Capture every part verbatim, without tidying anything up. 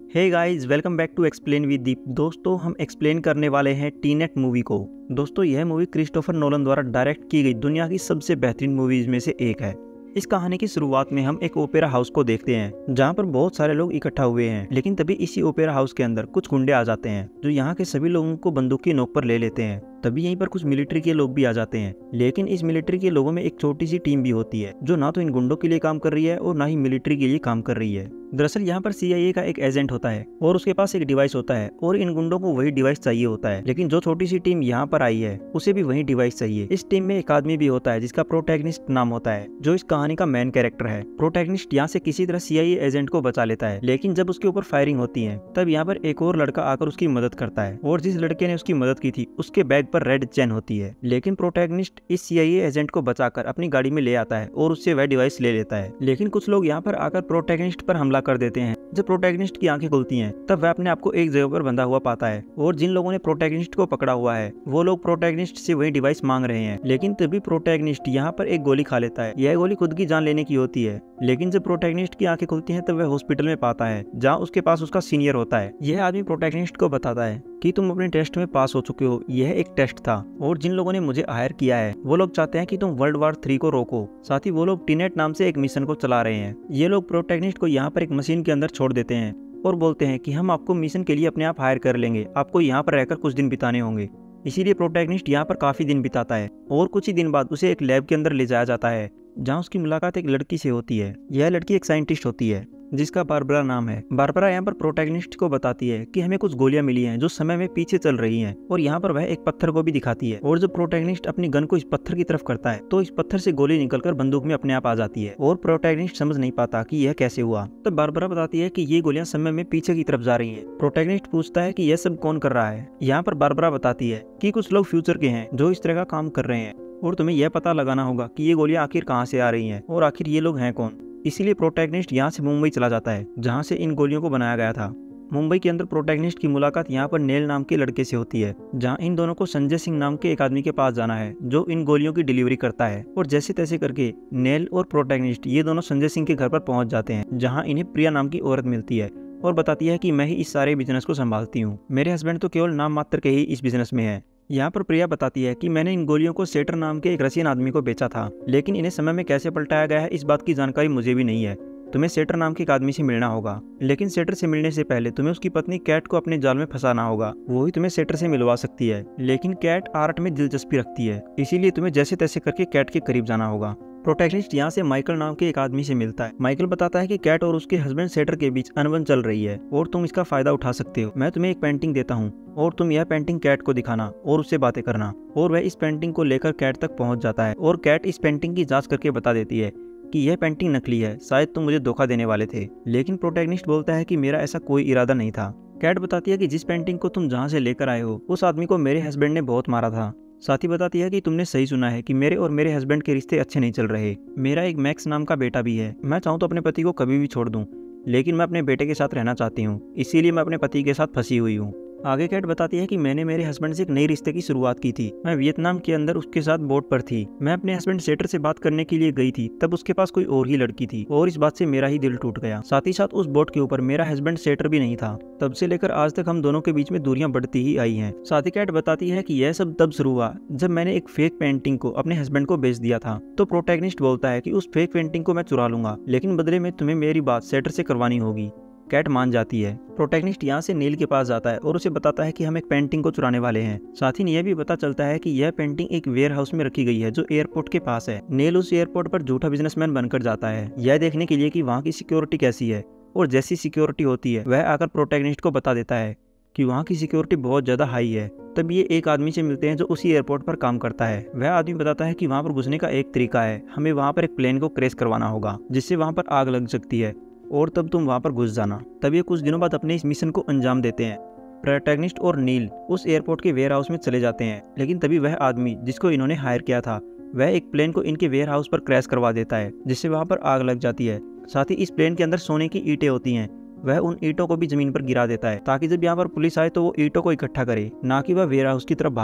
Hey guys, welcome back to explain with Deep. दोस्तों, हम explain करने वाले हैं टीनेट मूवी को। दोस्तों, यह मूवी क्रिस्टोफर नोलन द्वारा डायरेक्ट की गई दुनिया की सबसे बेहतरीन मूवीज में से एक है। इस कहानी की शुरुआत में हम एक ओपेरा हाउस को देखते हैं जहां पर बहुत सारे लोग इकट्ठा हुए हैं। लेकिन तभी इसी ओपेरा हाउस के अंदर कुछ गुंडे आ जाते हैं जो यहाँ के सभी लोगों को बंदूक की नोक पर ले लेते हैं। तभी यहीं पर कुछ मिलिट्री के लोग भी आ जाते हैं। लेकिन इस मिलिट्री के लोगों में एक छोटी सी टीम भी होती है जो ना तो इन गुंडों के लिए काम कर रही है और ना ही मिलिट्री के लिए काम कर रही है। दरअसल यहाँ पर सी आई ए का एक एजेंट होता है और उसके पास एक डिवाइस होता है और इन गुंडों को वही डिवाइस चाहिए होता है। लेकिन जो छोटी सी टीम यहाँ पर आई है उसे भी वही डिवाइस चाहिए। इस टीम में एक आदमी भी होता है जिसका प्रोटैगनिस्ट नाम होता है, जो इस कहानी का मेन कैरेक्टर है। प्रोटैगनिस्ट यहाँ से किसी तरह सी आई ए एजेंट को बचा लेता है। लेकिन जब उसके ऊपर फायरिंग होती है तब यहाँ पर एक और लड़का आकर उसकी मदद करता है और जिस लड़के ने उसकी मदद की थी उसके बैग पर रेड चेन होती है। लेकिन प्रोटैगनिस्ट इस सी आई ए एजेंट को बचाकर अपनी गाड़ी में ले आता है और उससे वह डिवाइस ले लेता है। लेकिन कुछ लोग यहाँ पर आकर प्रोटैगनिस्ट पर हमला कर देते हैं। जब प्रोटैगनिस्ट की आंखें खुलती हैं तब वह अपने आप को एक जगह पर बंधा हुआ पाता है और जिन लोगों ने प्रोटैगनिस्ट को पकड़ा हुआ है वो लोग प्रोटैगनिस्ट से वही डिवाइस मांग रहे हैं। लेकिन तभी प्रोटैगनिस्ट यहाँ पर एक गोली खा लेता है। यह गोली खुद की जान लेने की होती है। लेकिन जब प्रोटैगनिस्ट की आंखें खुलती हैं तब वह हॉस्पिटल में पाता है जहाँ उसके पास उसका सीनियर होता है। यह आदमी प्रोटैगनिस्ट को बताता है कि तुम अपने टेस्ट में पास हो चुके हो, यह एक टेस्ट था और जिन लोगों ने मुझे हायर किया है वो लोग चाहते हैं कि तुम वर्ल्ड वॉर थ्री को रोको। साथ ही वो लोग टीनेट नाम से एक मिशन को चला रहे हैं। ये लोग प्रोटैगनिस्ट को यहाँ पर एक मशीन के अंदर छोड़ देते हैं और बोलते हैं कि हम आपको मिशन के लिए अपने आप हायर कर लेंगे, आपको यहाँ पर रहकर कुछ दिन बिताने होंगे। इसीलिए प्रोटैगनिस्ट यहाँ पर काफी दिन बिताता है और कुछ ही दिन बाद उसे एक लैब के अंदर ले जाया जाता है जहाँ उसकी मुलाकात एक लड़की से होती है। यह लड़की एक साइंटिस्ट होती है जिसका बारबरा नाम है। बारबरा यहाँ पर प्रोटैगनिस्ट को बताती है कि हमें कुछ गोलियां मिली हैं जो समय में पीछे चल रही हैं और यहाँ पर वह एक पत्थर को भी दिखाती है। और जब प्रोटैगनिस्ट अपनी गन को इस पत्थर की तरफ करता है तो इस पत्थर से गोली निकलकर बंदूक में अपने आप आ जाती है और प्रोटैगनिस्ट समझ नहीं पाता कि यह कैसे हुआ। तब बारबरा बताती है कि ये गोलियां समय में पीछे की तरफ जा रही है। प्रोटैगनिस्ट पूछता है कि यह सब कौन कर रहा है। यहाँ पर बारबरा बताती है कि कुछ लोग फ्यूचर के हैं जो इस तरह का काम कर रहे हैं और तुम्हें यह पता लगाना होगा कि ये गोलियां आखिर कहाँ से आ रही हैं और आखिर ये लोग हैं कौन। इसीलिए प्रोटैगनिस्ट यहाँ से मुंबई चला जाता है जहाँ से इन गोलियों को बनाया गया था। मुंबई के अंदर प्रोटैगनिस्ट की मुलाकात यहाँ पर नेल नाम के लड़के से होती है जहाँ इन दोनों को संजय सिंह नाम के एक आदमी के पास जाना है जो इन गोलियों की डिलीवरी करता है। और जैसे तैसे करके नेल और प्रोटैगनिस्ट ये दोनों संजय सिंह के घर पर पहुंच जाते हैं जहाँ इन्हें प्रिया नाम की औरत मिलती है और बताती है कि मैं ही इस सारे बिजनेस को संभालती हूँ, मेरे हस्बैंड तो केवल नाम मात्र के ही इस बिजनेस में है। यहाँ पर प्रिया बताती है कि मैंने इन गोलियों को सेटर नाम के एक रशियन आदमी को बेचा था, लेकिन इन्हें समय में कैसे पलटाया गया है इस बात की जानकारी मुझे भी नहीं है। तुम्हें सेटर नाम के एक आदमी से मिलना होगा, लेकिन सेटर से मिलने से पहले तुम्हें उसकी पत्नी कैट को अपने जाल में फंसाना होगा। वो ही तुम्हें सेटर से मिलवा सकती है। लेकिन कैट आर्ट में दिलचस्पी रखती है, इसीलिए तुम्हें जैसे तैसे करके कैट के करीब जाना होगा। प्रोटैगनिस्ट यहाँ से माइकल नाम के एक आदमी से मिलता है। माइकल बताता है कि कैट और उसके हस्बैंड सेटर के बीच अनबन चल रही है और तुम इसका फायदा उठा सकते हो। मैं तुम्हें एक पेंटिंग देता हूँ और तुम यह पेंटिंग कैट को दिखाना और उससे बातें करना। और वह इस पेंटिंग को लेकर कैट तक पहुंच जाता है और कैट इस पेंटिंग की जांच करके बता देती है कि यह पेंटिंग नकली है, शायद तुम मुझे धोखा देने वाले थे। लेकिन प्रोटैगनिस्ट बोलता है कि मेरा ऐसा कोई इरादा नहीं था। कैट बताती है कि जिस पेंटिंग को तुम जहाँ से लेकर आए हो उस आदमी को मेरे हस्बैंड ने बहुत मारा था। साथ ही बताती है कि तुमने सही सुना है कि मेरे और मेरे हस्बैंड के रिश्ते अच्छे नहीं चल रहे। मेरा एक मैक्स नाम का बेटा भी है। मैं चाहूँ तो अपने पति को कभी भी छोड़ दूँ, लेकिन मैं अपने बेटे के साथ रहना चाहती हूँ, इसीलिए मैं अपने पति के साथ फंसी हुई हूँ। आगे कैट बताती है कि मैंने मेरे हस्बैंड से एक नई रिश्ते की शुरुआत की थी। मैं वियतनाम के अंदर उसके साथ बोट पर थी। मैं अपने हस्बैंड सेटर से बात करने के लिए गई थी, तब उसके पास कोई और ही लड़की थी और इस बात से मेरा ही दिल टूट गया। साथ ही साथ उस बोट के ऊपर मेरा हस्बैंड सेटर भी नहीं था। तब से लेकर आज तक हम दोनों के बीच में दूरियां बढ़ती ही आई हैं। साथ ही कैट बताती है कि यह सब तब शुरू हुआ जब मैंने एक फेक पेंटिंग को अपने हस्बैंड को बेच दिया था। तो प्रोटैगनिस्ट बोलता है कि उस फेक पेंटिंग को मैं चुरा लूंगा, लेकिन बदले में तुम्हें मेरी बात सेटर से करवानी होगी। कैट मान जाती है। प्रोटैगनिस्ट यहाँ से नील के पास जाता है और उसे बताता है कि हम एक पेंटिंग को चुराने वाले हैं। साथ ही यह भी पता चलता है कि यह पेंटिंग एक वेयर हाउस में रखी गई है जो एयरपोर्ट के पास है। नील उस एयरपोर्ट पर झूठा बिजनेसमैन बनकर जाता है यह देखने के लिए कि वहाँ की सिक्योरिटी कैसी है। और जैसी सिक्योरिटी होती है वह आकर प्रोटैगनिस्ट को बता देता है कि वहाँ की सिक्योरिटी बहुत ज्यादा हाई है। तब ये एक आदमी से मिलते हैं जो उसी एयरपोर्ट पर काम करता है। वह आदमी बताता है कि वहाँ पर घुसने का एक तरीका है, हमें वहाँ पर एक प्लेन को क्रैश करवाना होगा जिससे वहाँ पर आग लग सकती है और तब तुम वहां पर घुस जाना। तब ये कुछ दिनों बाद अपने इस मिशन को अंजाम देते हैं। प्रोटैगनिस्ट और नील उस एयरपोर्ट के वेयर हाउस में चले जाते हैं, लेकिन तभी वह आदमी जिसको इन्होंने हायर किया था वह एक प्लेन को इनके वेयर हाउस पर क्रैश करवा देता है जिससे वहां पर आग लग जाती है। साथ ही इस प्लेन के अंदर सोने की ईंटें होती हैं, वह उन ईंटों को भी जमीन पर गिरा देता है ताकि जब यहाँ पर पुलिस आए तो वो ईंटों को इकट्ठा करे, ना कि वह वेयर हाउस की तरफ भागे।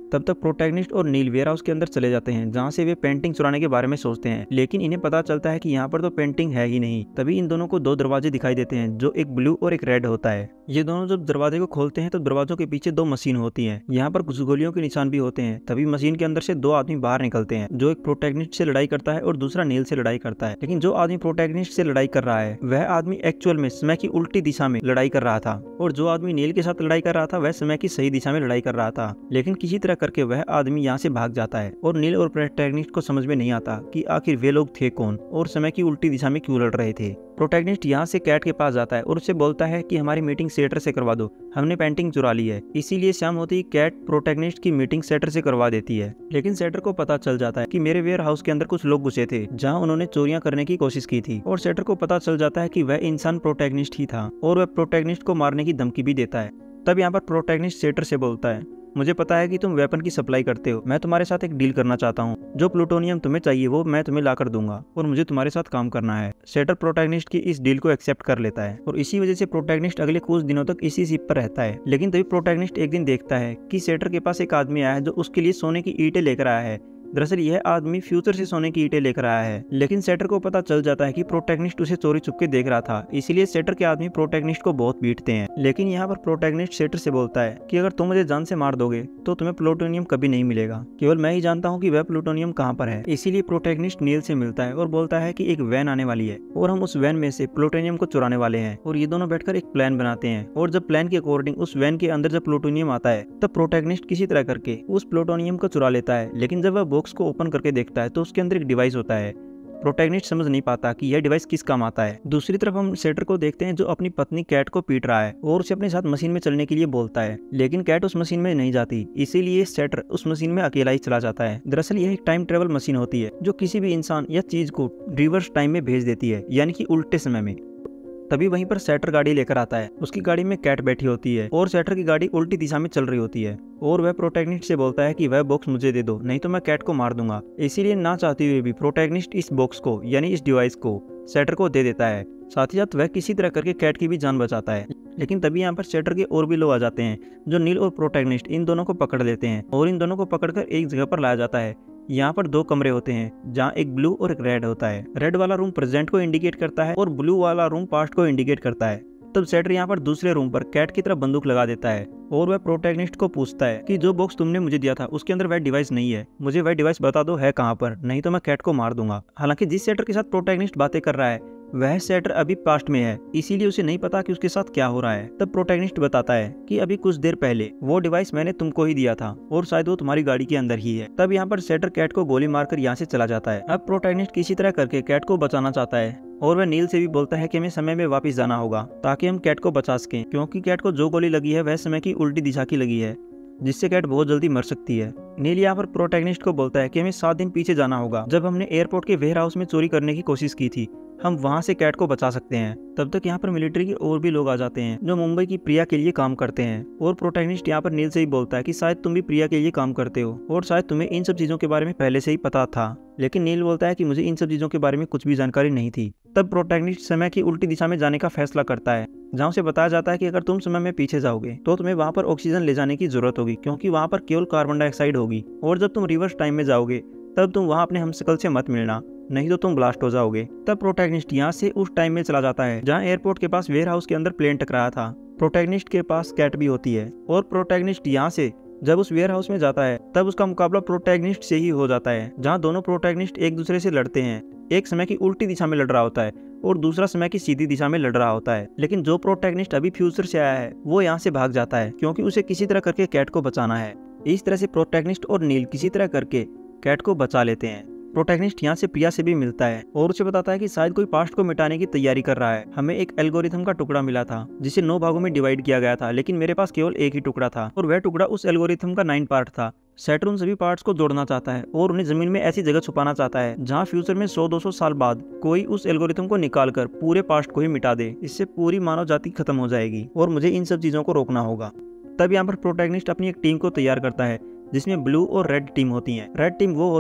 तब तक प्रोटैगनिस्ट और नील वेयर हाउस के अंदर चले जाते हैं, जहाँ से वे पेंटिंग चुराने के बारे में सोचते हैं, लेकिन इन्हें पता चलता है कि यहाँ पर तो पेंटिंग है ही नहीं। तभी इन दोनों को दो दरवाजे दिखाई देते हैं, जो एक ब्लू और एक रेड होता है। ये दोनों जब दरवाजे को खोलते हैं तो दरवाजों के पीछे दो मशीन होती है, यहाँ पर कुछ गोलियों के निशान भी होते हैं। तभी मशीन के अंदर से दो आदमी बाहर निकलते हैं, जो एक प्रोटैगनिस्ट से लड़ाई करता है और दूसरा नील से लड़ाई करता है। लेकिन जो आदमी प्रोटैगनिस्ट से लड़ाई कर रहा है वह आदमी एक्चुअल में समय की उल्टी दिशा में लड़ाई कर रहा था, और जो आदमी नील के साथ लड़ाई कर रहा था वह समय की सही दिशा में लड़ाई कर रहा था। लेकिन किसी तरह करके वह आदमी यहाँ से भाग जाता है और नील और प्रोटैगनिस्ट को समझ में नहीं आता कि आखिर वे लोग थे कौन और समय की उल्टी दिशा में क्यों लड़ रहे थे। प्रोटैगनिस्ट यहाँ से कैट के पास जाता है और उससे बोलता है कि हमारी मीटिंग सेटर से करवा दो, हमने पेंटिंग चुरा ली है। इसीलिए शाम होती ही कैट प्रोटैगनिस्ट की मीटिंग सेटर से करवा देती है। लेकिन सेटर को पता चल जाता है कि मेरे वेयर हाउस के अंदर कुछ लोग घुसे थे, जहाँ उन्होंने चोरियां करने की कोशिश की थी, और सेटर को पता चल जाता है कि वह इंसान प्रोटैगनिस्ट ही था और वह प्रोटैगनिस्ट को मारने की धमकी भी देता है। तब यहाँ पर प्रोटैगनिस्ट सेटर से बोलता है, मुझे पता है कि तुम वेपन की सप्लाई करते हो, मैं तुम्हारे साथ एक डील करना चाहता हूँ। जो प्लूटोनियम तुम्हें चाहिए वो मैं तुम्हें ला कर दूंगा और मुझे तुम्हारे साथ काम करना है। सेटर प्रोटैगनिस्ट की इस डील को एक्सेप्ट कर लेता है और इसी वजह से प्रोटैगनिस्ट अगले कुछ दिनों तक इसी शिप पर रहता है। लेकिन तभी प्रोटैगनिस्ट एक दिन देखता है कि सेटर के पास एक आदमी आया है जो उसके लिए सोने की ईंटें लेकर आया है। दरअसल यह आदमी फ्यूचर से सोने की ईंटें लेकर आया है। लेकिन सेटर को पता चल जाता है कि प्रोटैगनिस्ट उसे चोरी छुप के देख रहा था, इसीलिए सेटर के आदमी प्रोटैगनिस्ट को बहुत पीटते हैं। लेकिन यहाँ पर प्रोटैगनिस्ट सेटर से बोलता है कि अगर तुम मुझे जान से मार दोगे तो तुम्हें प्लूटोनियम कभी नहीं मिलेगा, केवल मैं ही जानता हूँ कि वह प्लूटोनियम कहाँ पर है। इसीलिए प्रोटैगनिस्ट नील से मिलता है और बोलता है कि एक वैन आने वाली है और हम उस वैन में से प्लूटोनियम को चुराने वाले हैं। और ये दोनों बैठकर एक प्लान बनाते हैं, और जब प्लान के अकॉर्डिंग उस वैन के अंदर जब प्लूटोनियम आता है तब प्रोटैगनिस्ट किसी तरह करके उस प्लूटोनियम को चुरा लेता है। लेकिन जब वह बॉक्स को ओपन करके देखता है तो उसके अंदर एक डिवाइस होता है। प्रोटैगनिस्ट समझ नहीं पाता कि यह डिवाइस किस काम आता है। दूसरी तरफ हम सेटर को देखते हैं जो अपनी पत्नी कैट को पीट रहा है और उसे अपने साथ मशीन में चलने के लिए बोलता है, लेकिन कैट उस मशीन में नहीं जाती, इसीलिए सेटर उस मशीन में अकेला ही चला जाता है। दरअसल यह एक टाइम ट्रेवल मशीन होती है जो किसी भी इंसान या चीज को रिवर्स टाइम में भेज देती है, यानी कि उल्टे समय में। तभी वहीं पर सेटर गाड़ी लेकर आता है। उसकी गाड़ी में कैट बैठी होती है और सेटर की गाड़ी उल्टी दिशा में चल रही होती है, और वह प्रोटैगनिस्ट से बोलता है कि वह बॉक्स मुझे दे दो, नहीं तो मैं कैट को मार दूंगा। इसीलिए ना चाहते हुए भी प्रोटैगनिस्ट इस बॉक्स को यानी इस डिवाइस को सेटर को दे देता है। साथ ही साथ वह किसी तरह करके कैट की भी जान बचाता है। लेकिन तभी यहाँ पर सेटर के और भी लोग आ जाते हैं, जो नील और प्रोटैगनिस्ट इन दोनों को पकड़ लेते हैं और इन दोनों को पकड़कर एक जगह पर लाया जाता है। यहाँ पर दो कमरे होते हैं, जहाँ एक ब्लू और एक रेड होता है। रेड वाला रूम प्रेजेंट को इंडिकेट करता है और ब्लू वाला रूम पास्ट को इंडिकेट करता है। तब सेटर यहाँ पर दूसरे रूम पर कैट की तरफ बंदूक लगा देता है और वह प्रोटैगनिस्ट को पूछता है कि जो बॉक्स तुमने मुझे दिया था उसके अंदर वह डिवाइस नहीं है, मुझे वह डिवाइस बता दो है कहाँ पर, नहीं तो मैं कैट को मार दूंगा। हालांकि जिस सेटर के साथ प्रोटैगनिस्ट बातें कर रहा है वह सेटर अभी पास्ट में है, इसीलिए उसे नहीं पता कि उसके साथ क्या हो रहा है। तब प्रोटैगनिस्ट बताता है कि अभी कुछ देर पहले वो डिवाइस मैंने तुमको ही दिया था और शायद वो तुम्हारी गाड़ी के अंदर ही है। तब यहाँ पर सेटर कैट को गोली मारकर यहाँ से चला जाता है। अब प्रोटैगनिस्ट किसी तरह करके कैट को बचाना चाहता है और वह नील से भी बोलता है कि हमें समय में वापस जाना होगा ताकि हम कैट को बचा सकें, क्योंकि कैट को जो गोली लगी है वह समय की उल्टी दिशा की लगी है, जिससे कैट बहुत जल्दी मर सकती है। नील यहाँ पर प्रोटैगनिस्ट को बोलता है कि हमें सात दिन पीछे जाना होगा, जब हमने एयरपोर्ट के वेयर हाउस में चोरी करने की कोशिश की थी, हम वहां से कैट को बचा सकते हैं। तब तक यहाँ पर मिलिट्री के और भी लोग आ जाते हैं जो मुंबई की प्रिया के लिए काम करते हैं, और प्रोटैगनिस्ट यहाँ पर नील से ही बोलता है कि शायद तुम भी प्रिया के लिए काम करते हो और शायद तुम्हें इन सब चीजों के बारे में पहले से ही पता था। लेकिन नील बोलता है कि मुझे इन सब चीजों के बारे में कुछ भी जानकारी नहीं थी। तब प्रोटैगनिस्ट समय की उल्टी दिशा में जाने का फैसला करता है, जहाँ उसे बताया जाता है कि अगर तुम समय में पीछे जाओगे तो तुम्हें वहां पर ऑक्सीजन ले जाने की जरूरत होगी, क्योंकि वहां पर केवल कार्बन डाइऑक्साइड होगी, और जब तुम रिवर्स टाइम में जाओगे तब तुम वहां अपने हमशक्ल से मत मिलना, नहीं तो तुम ब्लास्ट हो जाओगे। तब प्रोटैगनिस्ट यहाँ से उस टाइम में चला जाता है जहाँ एयरपोर्ट के पास वेयर हाउस के अंदर प्लेन टकराया था। प्रोटैगनिस्ट के पास कैट भी होती है, और प्रोटैगनिस्ट यहाँ से जब उस वेयर हाउस में जाता है तब उसका मुकाबला प्रोटैगनिस्ट से ही हो जाता है, जहाँ दोनों प्रोटैगनिस्ट एक दूसरे से लड़ते हैं। एक समय की उल्टी दिशा में लड़ रहा होता है और दूसरा समय की सीधी दिशा में लड़ रहा होता है। लेकिन जो प्रोटैगनिस्ट अभी फ्यूचर से आया है वो यहाँ से भाग जाता है, क्योंकि उसे किसी तरह करके कैट को बचाना है। इस तरह से प्रोटैगनिस्ट और नील किसी तरह करके कैट को बचा लेते हैं। प्रोटैगनिस्ट यहाँ से प्रिया से भी मिलता है और उसे बताता है कि शायद कोई पास्ट को मिटाने की तैयारी कर रहा है। हमें एक एल्गोरिथम का टुकड़ा मिला था जिसे नौ भागों में डिवाइड किया गया था, लेकिन मेरे पास केवल एक ही टुकड़ा था और वह टुकड़ा उस एल्गोरिथम का नाइन पार्ट था। सेटर उन सभी पार्ट्स को जोड़ना चाहता है और उन्हें जमीन में ऐसी जगह छुपाना चाहता है जहाँ फ्यूचर में सौ दो सौ साल बाद कोई उस एल्गोरिथम को निकाल कर पूरे पास्ट को ही मिटा दे। इससे पूरी मानव जाति खत्म हो जाएगी और मुझे इन सब चीजों को रोकना होगा। तब यहाँ पर प्रोटैगनिस्ट अपनी एक टीम को तैयार करता है जिसमें ब्लू और रेड टीम होती है। रेड टीम वो होती है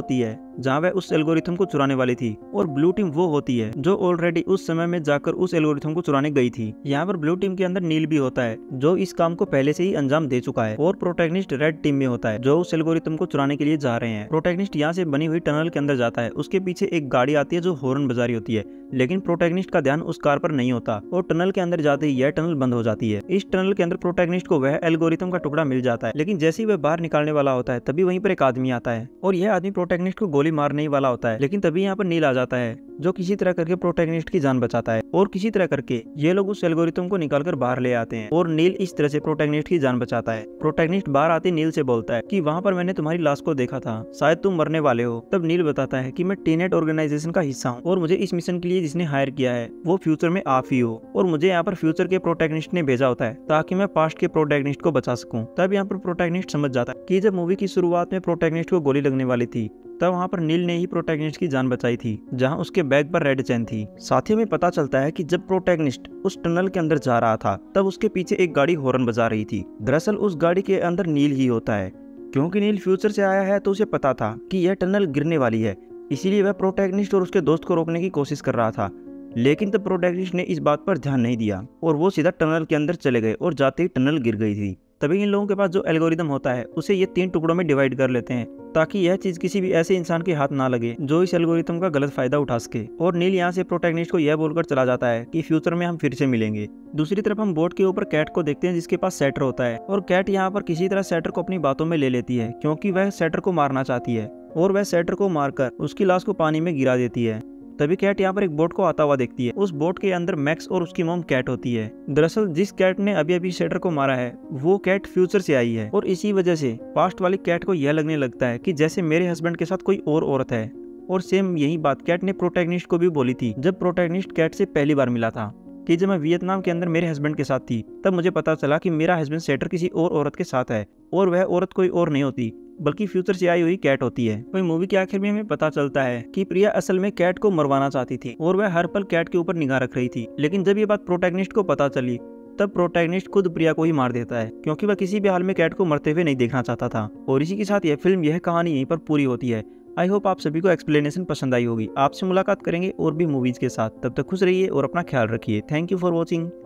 जहाँ वह उस एल्गोरिथम को चुराने वाली थी, और ब्लू टीम वो होती है जो ऑलरेडी उस समय में जाकर उस एल्गोरिथम को चुराने गई थी। यहाँ पर ब्लू टीम के अंदर नील भी होता है जो इस काम को पहले से ही अंजाम दे चुका है, और प्रोटैगनिस्ट रेड टीम में होता है जो उस एल्गोरिथम को चुराने के लिए जा रहे हैं। प्रोटैगनिस्ट यहाँ से बनी हुई टनल के अंदर जाता है, उसके पीछे एक गाड़ी आती है जो हॉर्न बजा रही होती है, लेकिन प्रोटैगनिस्ट का ध्यान उस कार पर नहीं होता और टनल के अंदर जाते ही यह टनल बंद हो जाती है। इस टनल के अंदर प्रोटैगनिस्ट को वह एल्गोरिथम का टुकड़ा मिल जाता है, लेकिन जैसे ही वह बाहर निकालने वाला होता है तभी वहीं पर एक आदमी आता है, और यह आदमी प्रोटैगनिस्ट को गोली मारने ही वाला होता है। लेकिन तभी यहाँ पर नील आ जाता है जो किसी तरह करके प्रोटैगनिस्ट की जान बचाता है, और किसी तरह करके ये लोग उस एल्गोरिथम को निकालकर बाहर ले आते हैं, और नील इस तरह से प्रोटैगनिस्ट की जान बचाता है। प्रोटैगनिस्ट बाहर आते नील से बोलता है कि वहाँ पर मैंने तुम्हारी लाश को देखा था, शायद तुम मरने वाले हो। तब नील बताता है कि मैं टीनेट ऑर्गेनाइजेशन का हिस्सा हूँ, और मुझे इस मिशन के लिए जिसने हायर किया है वो फ्यूचर में आप ही हो, और मुझे यहाँ पर फ्यूचर के प्रोटैगनिस्ट ने भेजा होता है ताकि मैं पास्ट के प्रोटैगनिस्ट को बचा सकूं। तब यहाँ पर प्रोटैगनिस्ट समझ जाता है कि जब मूवी की शुरुआत में प्रोटैगनिस्ट को गोली लगने वाली थी तब वहाँ पर नील ने ही प्रोटैगनिस्ट की जान बचाई थी, जहाँ उसके बैग पर रेड चेन थी। साथ ही में पता चलता है कि जब प्रोटैगनिस्ट उस टनल के अंदर जा रहा था तब उसके पीछे एक गाड़ी हॉर्न बजा रही थी। दरअसल उस गाड़ी के अंदर नील ही होता है। क्योंकि नील फ्यूचर से आया है तो उसे पता था कि यह टनल गिरने वाली है, इसीलिए वह प्रोटैगनिस्ट और उसके दोस्त को रोकने की कोशिश कर रहा था। लेकिन तब प्रोटैगनिस्ट ने इस बात पर ध्यान नहीं दिया और वो सीधा टनल के अंदर चले गए, और जाते ही टनल गिर गई थी। तभी इन लोगों के पास जो एल्गोरिथम होता है उसे ये तीन टुकड़ों में डिवाइड कर लेते हैं ताकि यह चीज किसी भी ऐसे इंसान के हाथ ना लगे जो इस एल्गोरिथम का गलत फायदा उठा सके। और नील यहाँ से प्रोटैगनिस्ट को यह बोलकर चला जाता है कि फ्यूचर में हम फिर से मिलेंगे। दूसरी तरफ हम बोट के ऊपर कैट को देखते हैं जिसके पास सेटर होता है, और कैट यहाँ पर किसी तरह सेटर को अपनी बातों में ले लेती है क्योंकि वह सेटर को मारना चाहती है, और वह सेटर को मारकर उसकी लाश को पानी में गिरा देती है। तभी कैट यहाँ पर एक बोट को आता हुआ देखती है। उस बोट के अंदर मैक्स और उसकी मॉम कैट होती है। दरअसल जिस कैट ने अभी अभी सेटर को मारा है वो कैट फ्यूचर से आई है, और इसी वजह से पास्ट वाली कैट को यह लगने लगता है कि जैसे मेरे हस्बैंड के साथ कोई और औरत है। और सेम यही बात कैट ने प्रोटैगनिस्ट को भी बोली थी जब प्रोटैगनिस्ट कैट से पहली बार मिला था कि जब मैं वियतनाम के अंदर मेरे हस्बैंड के साथ थी तब मुझे पता चला कि मेरा हस्बैंड सेटर किसी और औरत के साथ है, और वह औरत कोई और नहीं होती बल्कि फ्यूचर से आई हुई कैट होती है। वही मूवी के आखिर में हमें पता चलता है कि प्रिया असल में कैट को मरवाना चाहती थी और वह हर पल कैट के ऊपर निगाह रख रही थी। लेकिन जब ये बात प्रोटैगनिस्ट को पता चली तब प्रोटैगनिस्ट खुद प्रिया को ही मार देता है क्योंकि वह किसी भी हाल में कैट को मरते हुए नहीं देखना चाहता था। और इसी के साथ यह फिल्म यह कहानी यहीं पर पूरी होती है। आई होप आप सभी को एक्सप्लेनेशन पसंद आई होगी। आपसे मुलाकात करेंगे और भी मूवीज के साथ। तब तक खुश रहिए और अपना ख्याल रखिए। Thank you for watching.